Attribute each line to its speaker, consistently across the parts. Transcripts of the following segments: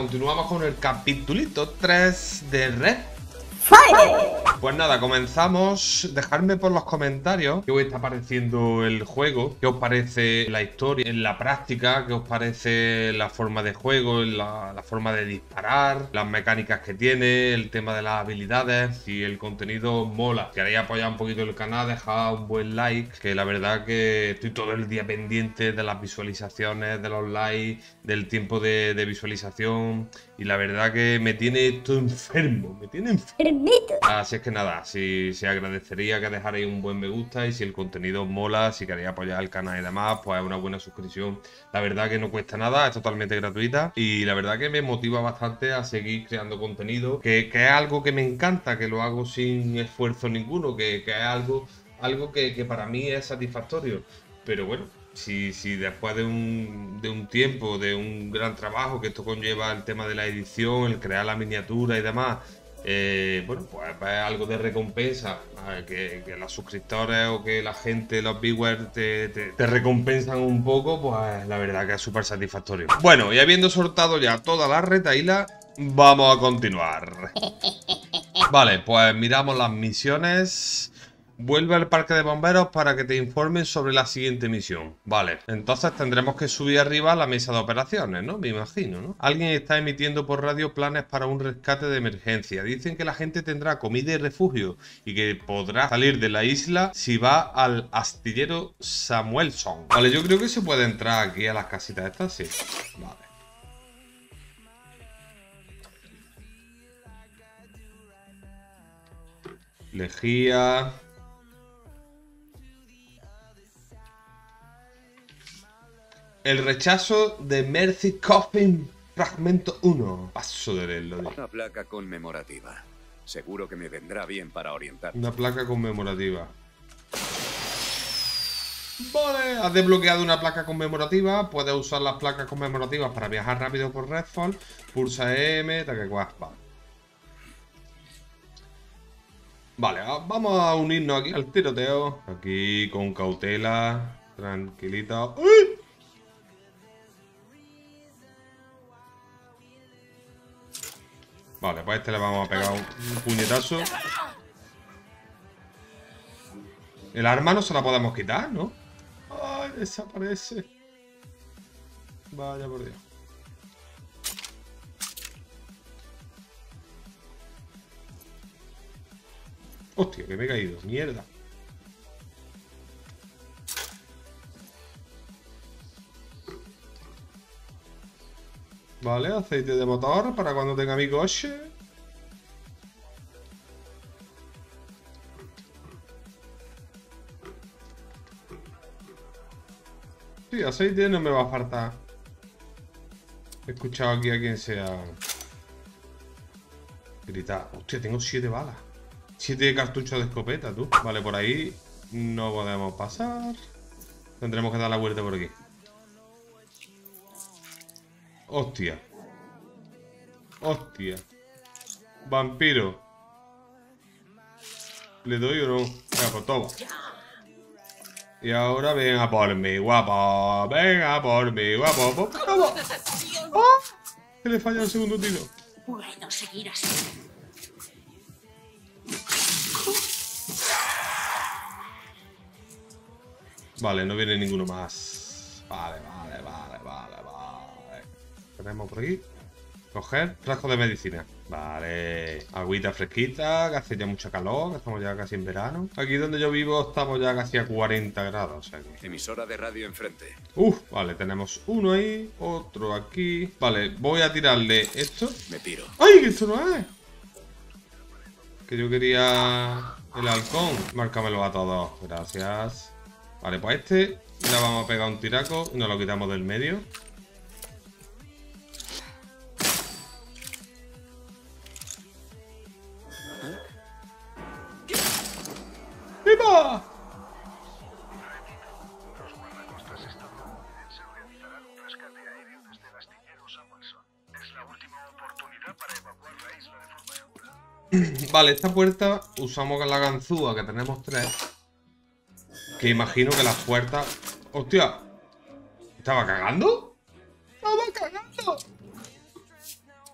Speaker 1: continuamos con el capitulito 3 de Red. Pues nada, comenzamos. Dejadme por los comentarios qué os está pareciendo el juego, qué os parece la historia en la práctica, qué os parece la forma de juego, la forma de disparar, las mecánicas que tiene, el tema de las habilidades, si el contenido mola. Si queréis apoyar un poquito el canal, dejad un buen like, que la verdad que estoy todo el día pendiente de las visualizaciones, de los likes, del tiempo de visualización, y la verdad que me tiene esto enfermo, me tiene enfermo. Así es que nada, si agradecería que dejarais un buen me gusta, y si el contenido os mola, si queréis apoyar el canal y demás, pues una buena suscripción. La verdad que no cuesta nada, es totalmente gratuita, y la verdad que me motiva bastante a seguir creando contenido, que es algo que me encanta, que lo hago sin esfuerzo ninguno, que es algo que para mí es satisfactorio. Pero bueno, si después de un tiempo, de un gran trabajo que esto conlleva, el tema de la edición, el crear la miniatura y demás, bueno, pues algo de recompensa, que los suscriptores o que la gente, los viewers te recompensan un poco, pues la verdad que es súper satisfactorio. Bueno, y habiendo soltado ya toda la retaíla, vamos a continuar. Vale, pues miramos las misiones. Vuelve al parque de bomberos para que te informen sobre la siguiente misión. Vale, entonces tendremos que subir arriba a la mesa de operaciones, ¿no? Me imagino, ¿no? Alguien está emitiendo por radio planes para un rescate de emergencia. Dicen que la gente tendrá comida y refugio y que podrá salir de la isla si va al astillero Samuelson. Vale, yo creo que se puede entrar aquí a las casitas estas, sí. Vale. Lejía. El rechazo de Mercy Coffin, fragmento 1. Paso de leerlo.
Speaker 2: Una placa conmemorativa. Seguro que me vendrá bien para orientar.
Speaker 1: Una placa conmemorativa. Vale, has desbloqueado una placa conmemorativa. Puedes usar las placas conmemorativas para viajar rápido por Redfall. Pulsa M, Vale, vamos a unirnos aquí al tiroteo. Aquí con cautela, tranquilito. ¡Uy! Vale, pues a este le vamos a pegar un puñetazo. El arma no se la podemos quitar, ¿no? ¡Ay, desaparece! Vaya por Dios. Hostia, que me he caído. Mierda. Vale, aceite de motor para cuando tenga mi coche. Sí, aceite no me va a faltar. He escuchado aquí a quien sea gritar. Hostia, tengo 7 balas. 7 cartuchos de escopeta, tú. Vale, por ahí no podemos pasar. Tendremos que dar la vuelta por aquí. Hostia. Hostia. Vampiro. ¿Le doy o no? Venga, pues toma. Y ahora venga por mí, guapo. Venga por mí, guapo. ¡Vamos! ¡Oh! Que le falla el segundo tiro.
Speaker 3: Puedo seguir así.
Speaker 1: Vale, no viene ninguno más. Vale. Tenemos por aquí. Coger frasco de medicina. Vale. Agüita fresquita, que hace ya mucha calor, que estamos ya casi en verano. Aquí donde yo vivo estamos ya casi a 40 grados. O sea que...
Speaker 2: Emisora de radio enfrente.
Speaker 1: Vale, tenemos uno ahí, otro aquí. Vale, voy a tirarle esto.
Speaker 2: Me piro.
Speaker 1: ¡Ay, que esto no es! Que yo quería el halcón. Márcamelo a todos. Gracias. Vale, pues a este le vamos a pegar un tiraco y nos lo quitamos del medio. ¡Viva!
Speaker 4: Los guardacostas estadounidenses realizarán un rescate aéreo desde el astillero Samuelson. Es la última oportunidad para evacuar la isla de forma segura.
Speaker 1: Vale, esta puerta usamos la ganzúa, que tenemos 3. Que imagino que las puertas... ¡Hostia! ¿Estaba cagando? ¡Estaba cagando!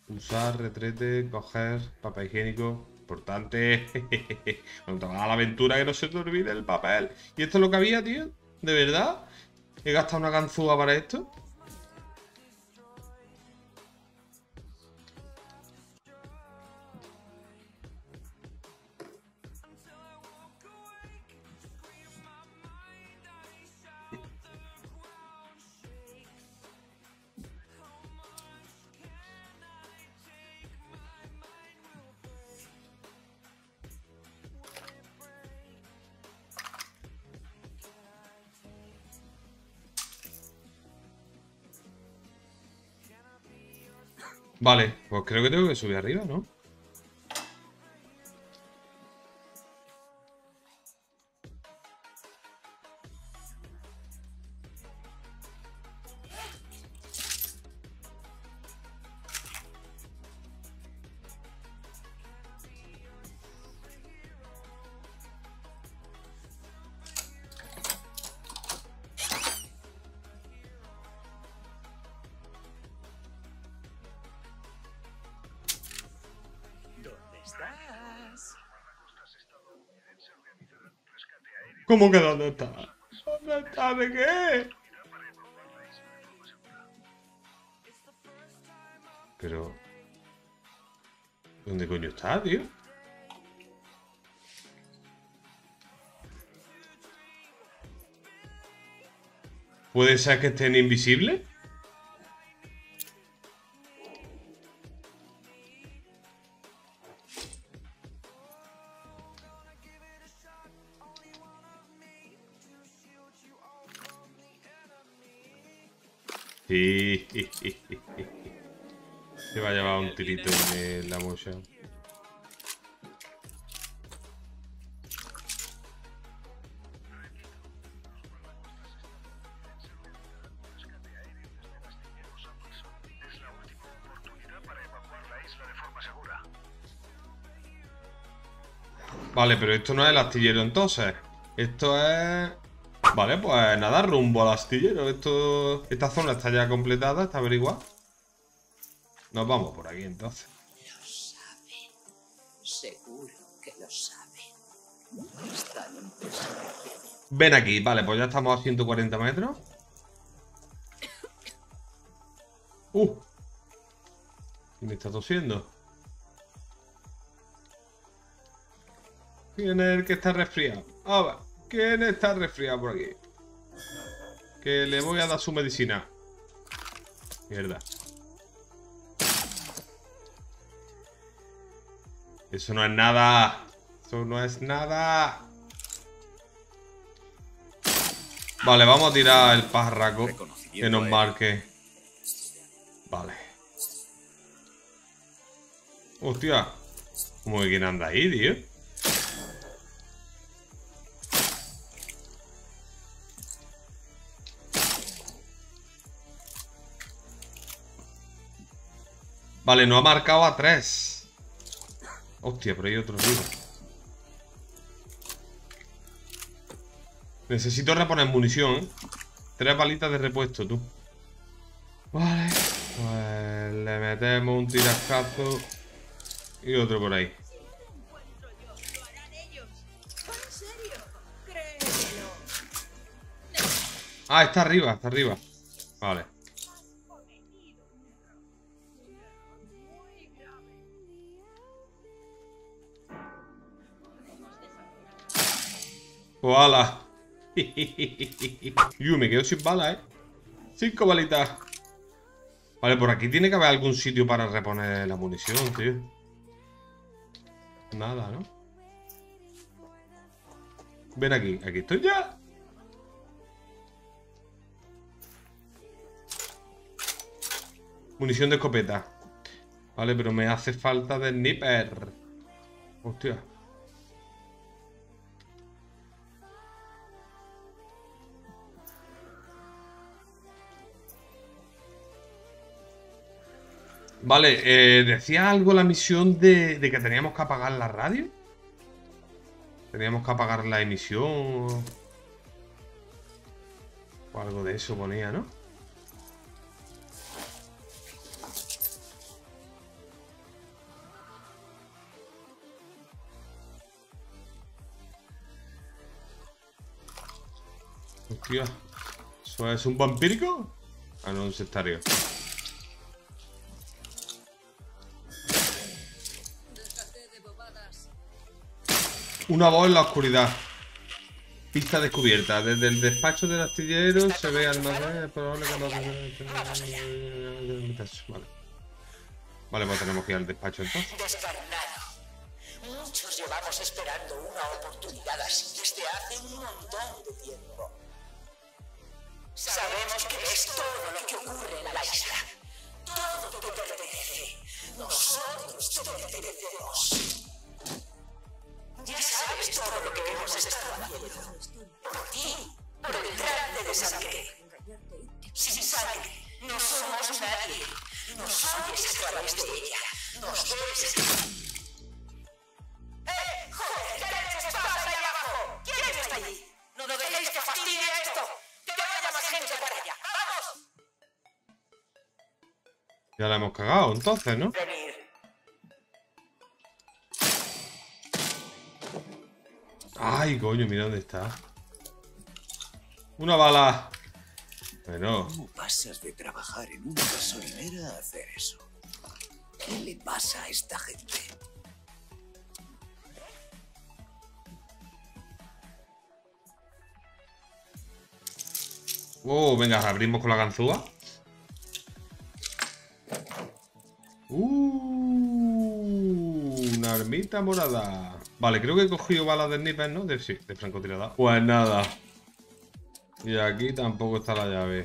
Speaker 1: Usar, retrete, coger, papel higiénico. Importante. Cuando te vas a la aventura que no se te olvide el papel. ¿Y esto es lo que había, tío? ¿De verdad? ¿He gastado una ganzúa para esto? Vale, pues creo que tengo que subir arriba, ¿no? ¿Cómo que dónde está? ¿Dónde está? ¿De qué? Pero... ¿dónde coño está, tío? ¿Puede ser que estén invisibles? Sí. Se va a llevar un tirito en la mocha. Vale, pero esto no es el astillero entonces. Esto es... Vale, pues nada, rumbo al astillero. Esta zona está ya completada, está averiguada. Nos vamos por aquí entonces.
Speaker 3: Lo saben. Seguro que lo saben. Están empezando.
Speaker 1: Ven aquí, vale, pues ya estamos a 140 metros. ¿Quién está tosiendo? ¿Quién es el que está resfriado? A ver, ¿quién está resfriado por aquí? Que le voy a dar su medicina. Mierda. Eso no es nada. Eso no es nada. Vale, vamos a tirar el párraco que nos marque. Vale. Hostia. ¿Cómo que quién anda ahí, tío? Vale, no ha marcado a 3. Hostia, pero hay otro arriba. Necesito reponer munición, ¿eh? 3 balitas de repuesto, tú. Vale. Pues le metemos un tirascazo. Y otro por ahí. Ah, está arriba, está arriba. Vale. ¡Hola! Me quedo sin balas, 5 balitas. Vale, por aquí tiene que haber algún sitio para reponer la munición, tío. Nada, ¿no? Ven aquí, aquí estoy ya. Munición de escopeta. Vale, pero me hace falta de sniper. Hostia. Vale, decía algo la misión de que teníamos que apagar la radio. Teníamos que apagar la emisión. O algo de eso ponía, ¿no? Hostia. ¿Eso es un vampírico? Ah, no, un sectario. Una voz en la oscuridad. Pista descubierta. Desde el despacho del astillero se ve almacén. Es probable que no... Vale. Vale, pues tenemos que ir al despacho entonces.
Speaker 5: Descarnado. Muchos llevamos esperando una oportunidad así desde hace un montón de tiempo. Sabemos que ves todo lo que ocurre en la isla. Todo te pertenece. Nosotros te pertenecemos. Ya sabes todo lo que hemos estado haciendo. Por ti, por el trance de sangre. Sin sangre, no somos nadie. Nos oyes a través de ella. Nos ves. ¡Joder! ¿Qué leches pasa ahí abajo? ¿Quién está allí? ¡No dejéis que fastidie esto! ¡Que vaya más gente para allá! ¡Vamos!
Speaker 1: Ya la hemos cagado entonces, ¿no?
Speaker 5: Venir.
Speaker 1: Ay, coño, mira dónde está. Una bala. Bueno.
Speaker 2: ¿Cómo pasas de trabajar en una gasolinera a hacer eso? ¿Qué le pasa a esta gente?
Speaker 1: Venga, abrimos con la ganzúa. Una armita morada. Vale, creo que he cogido balas de sniper, ¿no? Sí, de francotirador. Pues nada. Y aquí tampoco está la llave.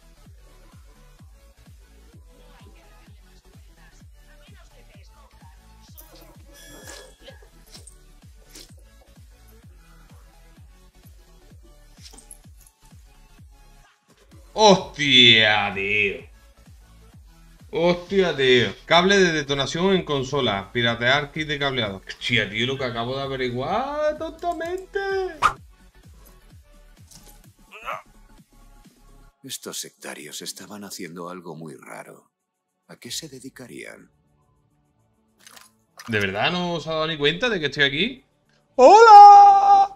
Speaker 1: ¡Hostia, tío! ¡Hostia, tío! Cable de detonación en consola. Piratear kit de cableado. ¡Hostia, tío! Lo que acabo de averiguar tontamente.
Speaker 2: Estos sectarios estaban haciendo algo muy raro. ¿A qué se dedicarían?
Speaker 1: ¿De verdad no os ha dado ni cuenta de que estoy aquí? ¡Hola!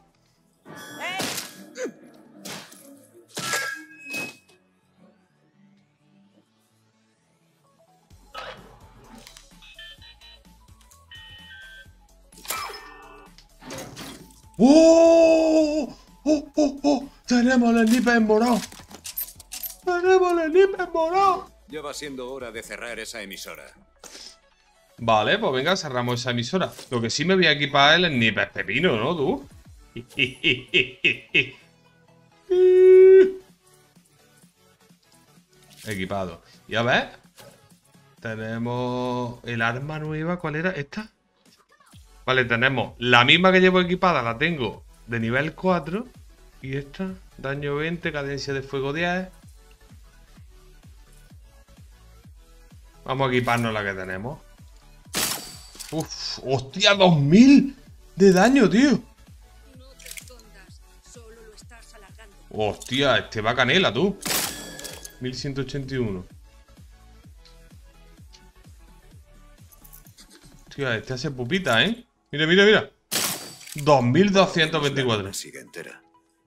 Speaker 1: ¡Oh! ¡Oh, oh, oh! ¡Tenemos el sniper morado! ¡Tenemos el sniper morado!
Speaker 2: Ya va siendo hora de cerrar esa emisora.
Speaker 1: Vale, pues venga, cerramos esa emisora. Lo que sí me voy a equipar es el sniper pepino, ¿no, tú? Equipado. Y a ver. Tenemos el arma nueva. ¿Cuál era? ¿Esta? Vale, tenemos la misma que llevo equipada. La tengo de nivel 4. Y esta, daño 20, cadencia de fuego 10. Vamos a equiparnos la que tenemos. Uf, hostia, 2000 de daño, tío.
Speaker 6: No te escondas, solo lo estás alargando.
Speaker 1: Hostia, este va canela, tú. 1181. Hostia, este hace pupita, ¿eh? Mira, mira, mira. 2224.
Speaker 2: Sigue entera.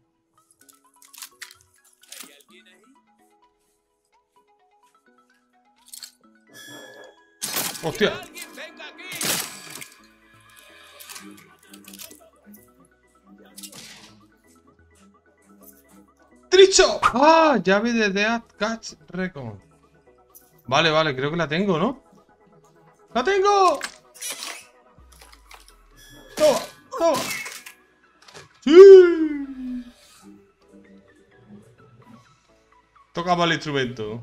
Speaker 1: Hostia. ¡Tricho! ¡Ah! Llave de Death Catch Recon. Vale, vale, creo que la tengo, ¿no? ¡La tengo! ¡Toma! ¡Toma! ¡Sí! Tocaba el instrumento.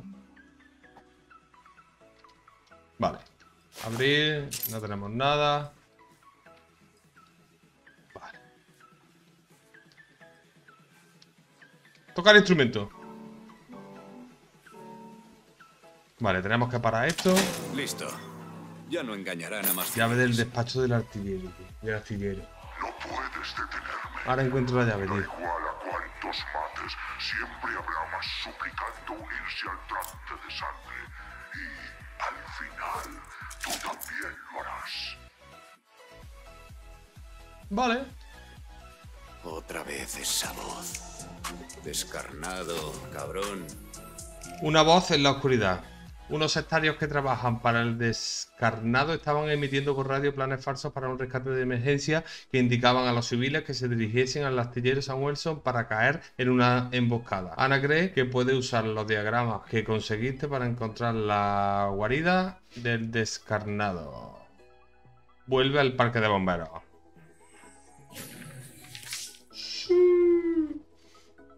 Speaker 1: Vale. Abrir. No tenemos nada. Vale. Tocar instrumento. Vale, tenemos que parar esto.
Speaker 2: Listo. Ya no engañarán a más.
Speaker 1: Llave del despacho del artillero, tío. Del artillero.
Speaker 4: No puedes detenerme.
Speaker 1: Ahora encuentro la llave,
Speaker 4: Da
Speaker 1: tío.
Speaker 4: igual a cuantos mates, siempre habrá más suplicando unirse al trance de sangre. Y al final, tú también lo harás.
Speaker 1: Vale.
Speaker 2: Otra vez esa voz. Descarnado, cabrón.
Speaker 1: Una voz en la oscuridad. Unos sectarios que trabajan para el descarnado estaban emitiendo por radio planes falsos para un rescate de emergencia que indicaban a los civiles que se dirigiesen al astillero Sam Wilson para caer en una emboscada. Ana cree que puede usar los diagramas que conseguiste para encontrar la guarida del descarnado. Vuelve al parque de bomberos.